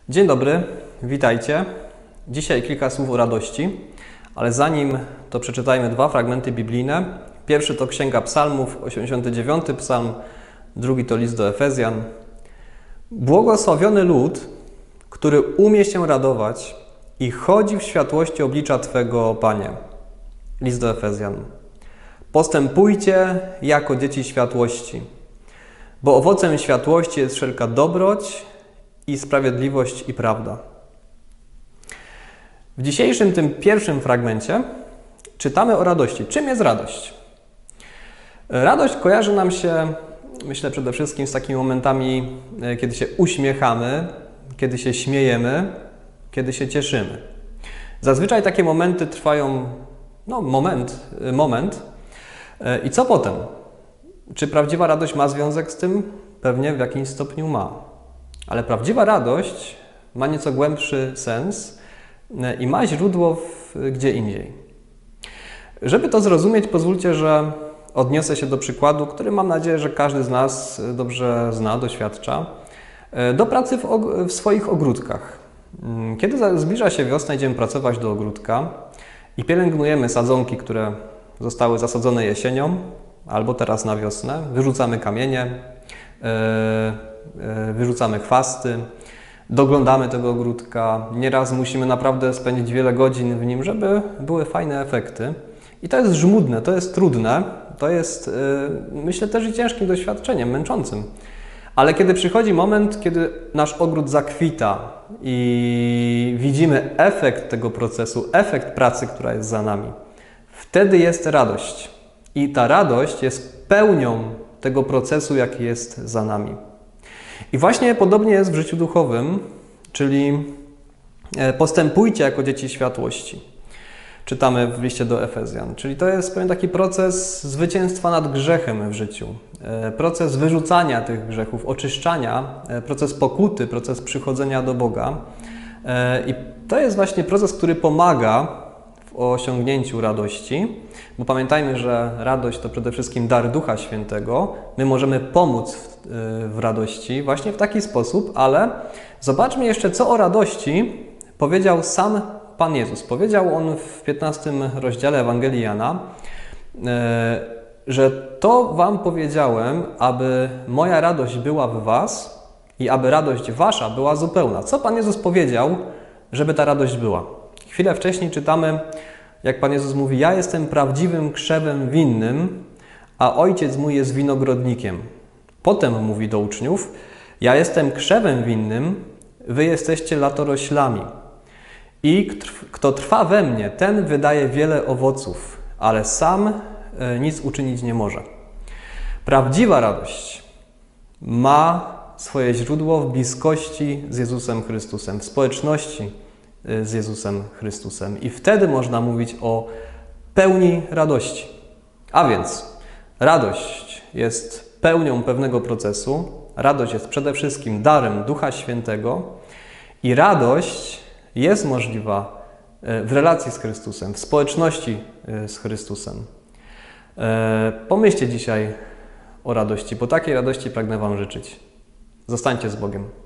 Dzień dobry, witajcie. Dzisiaj kilka słów o radości, ale zanim to przeczytajmy dwa fragmenty biblijne. Pierwszy to Księga Psalmów, 89 psalm, drugi to list do Efezjan. Błogosławiony lud, który umie się radować i chodzi w światłości oblicza Twego, Panie. List do Efezjan. Postępujcie jako dzieci światłości, bo owocem światłości jest wszelka dobroć i sprawiedliwość i prawda. W dzisiejszym, tym pierwszym fragmencie czytamy o radości. Czym jest radość? Radość kojarzy nam się, myślę, przede wszystkim z takimi momentami, kiedy się uśmiechamy, kiedy się śmiejemy, kiedy się cieszymy. Zazwyczaj takie momenty trwają, moment. I co potem? Czy prawdziwa radość ma związek z tym? Pewnie w jakimś stopniu ma. Ale prawdziwa radość ma nieco głębszy sens i ma źródło gdzie indziej. Żeby to zrozumieć, pozwólcie, że odniosę się do przykładu, który mam nadzieję, że każdy z nas dobrze zna, doświadcza, do pracy w swoich ogródkach. Kiedy zbliża się wiosna, idziemy pracować do ogródka i pielęgnujemy sadzonki, które zostały zasadzone jesienią albo teraz na wiosnę, wyrzucamy kamienie, wyrzucamy chwasty, doglądamy tego ogródka. Nieraz musimy naprawdę spędzić wiele godzin w nim, żeby były fajne efekty. I to jest żmudne, to jest trudne, to jest, myślę, też i ciężkim doświadczeniem, męczącym. Ale kiedy przychodzi moment, kiedy nasz ogród zakwita i widzimy efekt tego procesu, efekt pracy, która jest za nami, wtedy jest radość. I ta radość jest pełnią tego procesu, jaki jest za nami. I właśnie podobnie jest w życiu duchowym, czyli postępujcie jako dzieci światłości. Czytamy w liście do Efezjan. Czyli to jest pewien taki proces zwycięstwa nad grzechem w życiu. Proces wyrzucania tych grzechów, oczyszczania, proces pokuty, proces przychodzenia do Boga. I to jest właśnie proces, który pomaga w osiągnięciu radości, bo pamiętajmy, że radość to przede wszystkim dar Ducha Świętego. My możemy pomóc w radości właśnie w taki sposób, ale zobaczmy jeszcze, co o radości powiedział sam Pan Jezus. Powiedział On w 15 rozdziale Ewangelii Jana, że to wam powiedziałem, aby moja radość była w was i aby radość wasza była zupełna. Co Pan Jezus powiedział, żeby ta radość była? Chwilę wcześniej czytamy, jak Pan Jezus mówi: ja jestem prawdziwym krzewem winnym, a Ojciec mój jest winogrodnikiem. Potem mówi do uczniów: ja jestem krzewem winnym, wy jesteście latoroślami. I kto trwa we mnie, ten wydaje wiele owoców, ale sam nic uczynić nie może. Prawdziwa radość ma swoje źródło w bliskości z Jezusem Chrystusem, w społeczności z Jezusem Chrystusem. I wtedy można mówić o pełni radości. A więc radość jest pełnią pewnego procesu, radość jest przede wszystkim darem Ducha Świętego i radość jest możliwa w relacji z Chrystusem, w społeczności z Chrystusem. Pomyślcie dzisiaj o radości, bo takiej radości pragnę wam życzyć. Zostańcie z Bogiem.